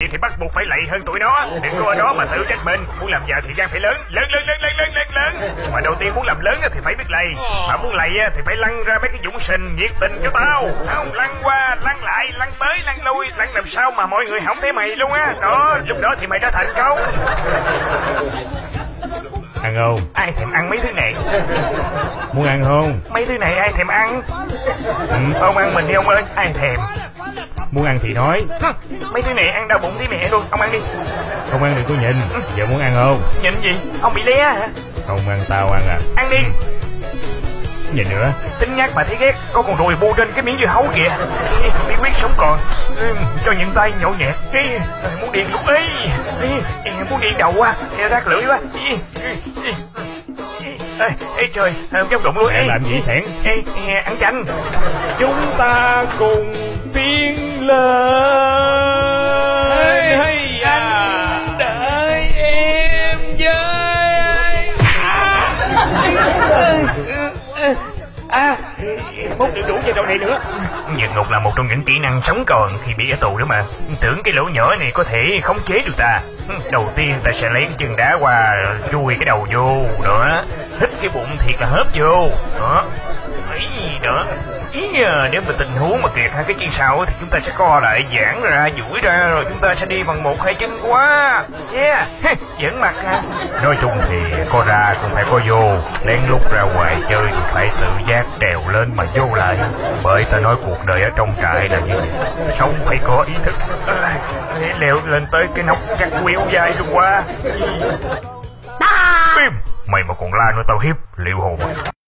vậy thì bắt buộc phải lạy hơn tụi nó. Đừng có ở đó mà tự trách mình. Muốn làm giàu thì gan phải lớn. Mà đầu tiên muốn làm lớn thì phải biết lạy. Mà muốn lạy thì phải lăn ra mấy cái dũng sình nhiệt tình cho tao. Không, lăn qua, lăn lại, lăn tới, lăn lui, lăn làm sao mà mọi người không thấy mày luôn á. Đó, lúc đó thì mày đã thành công. Ăn không? Ai thèm ăn mấy thứ này? Muốn ăn không? Mấy thứ này ai thèm ăn? Ông ăn mình đi ông ơi, ai thèm? Muốn ăn thì nói. Mấy thứ này ăn đau bụng tí mẹ luôn, ông ăn đi. Không ăn đừng có nhìn. Giờ muốn ăn không? Nhìn gì? Ông bị lé hả? Không ăn tao ăn à? Ăn đi. Nhìn nữa. Tính nhát mà thấy ghét. Có con ruồi bu trên cái miếng dưa hấu kìa. Bí quyết sống còn. Cho những tay nhậu nhẹt. Muốn điền cũng ấy. Muốn điền đầu quá. Rác lưỡi quá. Ê trời, dốc đụng luôn. Mẹ làm gì sẻn? Ăn chanh. Chúng ta cùng tiến lên. Anh đợi em với. Mốt đừng đủ về đầu này nữa. Vượt ngục là một trong những kỹ năng sống còn khi bị ở tù đó mà. Tưởng cái lỗ nhỏ này có thể khống chế được ta. Đầu tiên ta sẽ lấy cái chân đá qua, chui cái đầu vô. Đó, hít cái bụng thiệt là hớp vô. Đó, ấy đó. Nếu mà tình huống mà kiệt hai cái chân sau thì chúng ta sẽ co lại, giãn ra, duỗi ra, rồi chúng ta sẽ đi bằng một hai chân qua. Yeah, giỡn mặt ha. Nói chung thì co ra cũng phải co vô. Lén lút ra ngoài chơi thì phải tự giác trèo lên mà vô lại. Bởi ta nói cuộc đời ở trong trại là như vậy. Sống phải có ý thức. Leo lên tới cái nóc chắc queo dài luôn qua. Mày mà còn la nữa tao hiếp liệu hồn.